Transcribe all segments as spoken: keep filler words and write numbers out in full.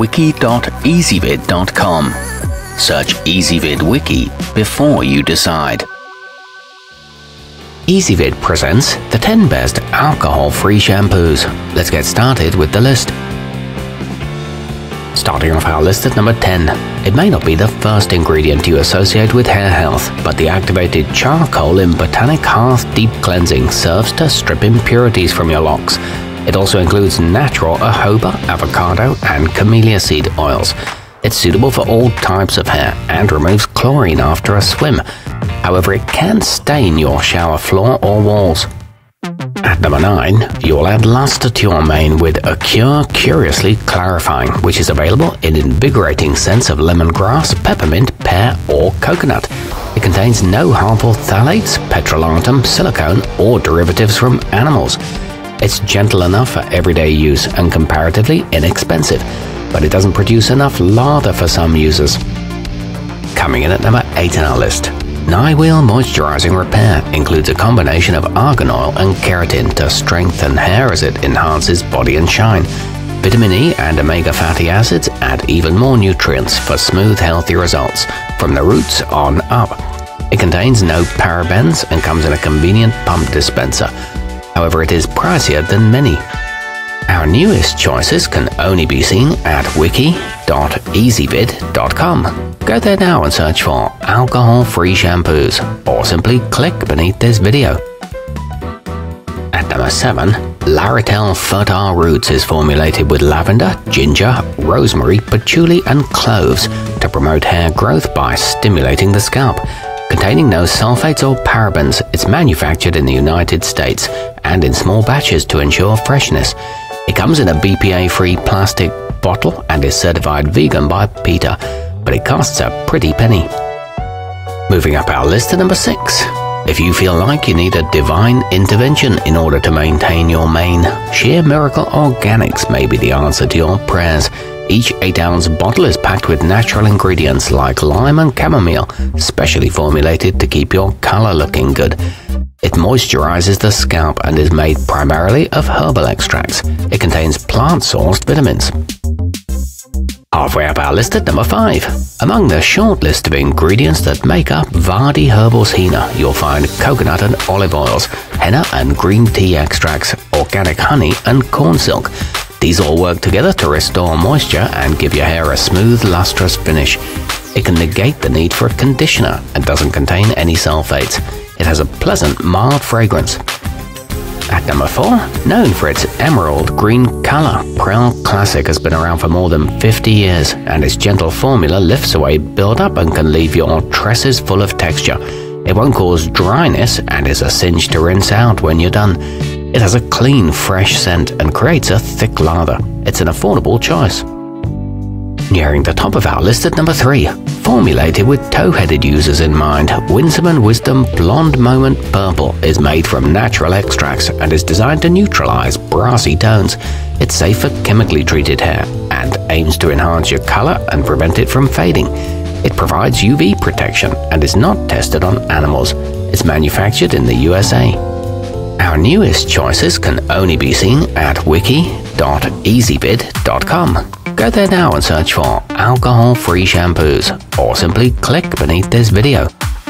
wiki dot ezvid dot com. Search Ezvid Wiki before you decide. Ezvid presents the ten best alcohol-free shampoos. Let's get started with the list. Starting off our list at number ten. It may not be the first ingredient you associate with hair health, but the activated charcoal in Botanic Hearth Deep Cleansing serves to strip impurities from your locks. It also includes natural jojoba, avocado, and camellia seed oils. It's suitable for all types of hair and removes chlorine after a swim. However, it can stain your shower floor or walls. At number nine, you'll add luster to your mane with Acure Curiously Clarifying, which is available in invigorating scents of lemongrass, peppermint, pear, or coconut. It contains no harmful phthalates, petrolatum, silicone, or derivatives from animals. It's gentle enough for everyday use and comparatively inexpensive, but it doesn't produce enough lather for some users. Coming in at number eight on our list. Nywele Moisturizing Repair includes a combination of argan oil and keratin to strengthen hair as it enhances body and shine. Vitamin E and omega fatty acids add even more nutrients for smooth, healthy results from the roots on up. It contains no parabens and comes in a convenient pump dispenser. However, it is pricier than many. Our newest choices can only be seen at wiki dot ezvid dot com. Go there now and search for alcohol-free shampoos, or simply click beneath this video. At number seven, Laritelle Fertile Roots is formulated with lavender, ginger, rosemary, patchouli, and cloves to promote hair growth by stimulating the scalp. Containing no sulfates or parabens, it's manufactured in the United States and in small batches to ensure freshness. It comes in a B P A-free plastic bottle and is certified vegan by PETA, but it costs a pretty penny. Moving up our list to number six. If you feel like you need a divine intervention in order to maintain your mane, Sheer Miracle Organics may be the answer to your prayers. Each eight ounce bottle is packed with natural ingredients like lime and chamomile, specially formulated to keep your color looking good. It moisturizes the scalp and is made primarily of herbal extracts. It contains plant-sourced vitamins. Halfway up our list at number five. Among the short list of ingredients that make up Vaadi Herbals Heena, you'll find coconut and olive oils, henna and green tea extracts, organic honey, and corn silk. These all work together to restore moisture and give your hair a smooth, lustrous finish. It can negate the need for a conditioner and doesn't contain any sulfates. It has a pleasant, mild fragrance. At number four, known for its emerald green color, Prell Classic has been around for more than fifty years, and its gentle formula lifts away build-up and can leave your tresses full of texture. It won't cause dryness and is a cinch to rinse out when you're done. It has a clean, fresh scent and creates a thick lather. It's an affordable choice. Nearing the top of our list at number three. Formulated with tow-headed users in mind, Winsome and Wisdom Blondemoment Purple is made from natural extracts and is designed to neutralize brassy tones. It's safe for chemically treated hair and aims to enhance your color and prevent it from fading. It provides U V protection and is not tested on animals. It's manufactured in the U S A. Our newest choices can only be seen at wiki dot ezvid dot com. Go there now and search for alcohol-free shampoos, or simply click beneath this video.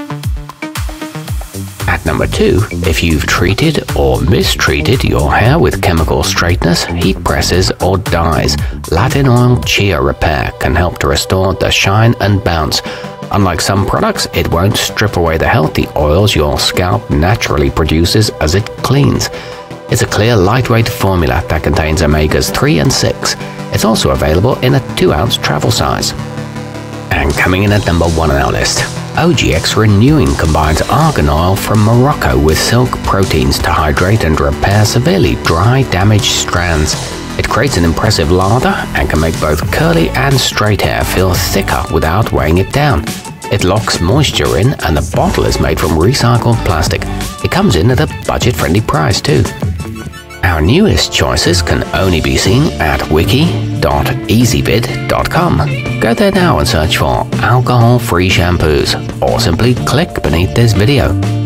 At number two, if you've treated or mistreated your hair with chemical straighteners, heat presses, or dyes, latinoil chia repair can help to restore the shine and bounce. Unlike some products, it won't strip away the healthy oils your scalp naturally produces as it cleans. It's a clear, lightweight formula that contains omegas three and six. It's also available in a two ounce travel size. And coming in at number one on our list, O G X Renewing combines argan oil from Morocco with silk proteins to hydrate and repair severely dry, damaged strands. It creates an impressive lather and can make both curly and straight hair feel thicker without weighing it down. It locks moisture in, and the bottle is made from recycled plastic. It comes in at a budget-friendly price too. Our newest choices can only be seen at wiki dot ezvid dot com. Go there now and search for alcohol-free shampoos, or simply click beneath this video.